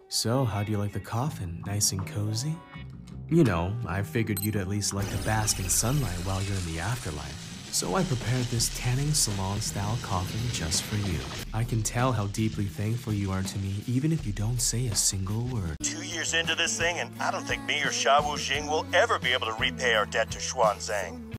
So, how do you like the coffin? Nice and cozy? You know, I figured you'd at least like to bask in sunlight while you're in the afterlife. So I prepared this tanning salon-style coffin just for you. I can tell how deeply thankful you are to me even if you don't say a single word. 2 years into this thing, and I don't think me or Sha Wu Jing will ever be able to repay our debt to Xuanzang.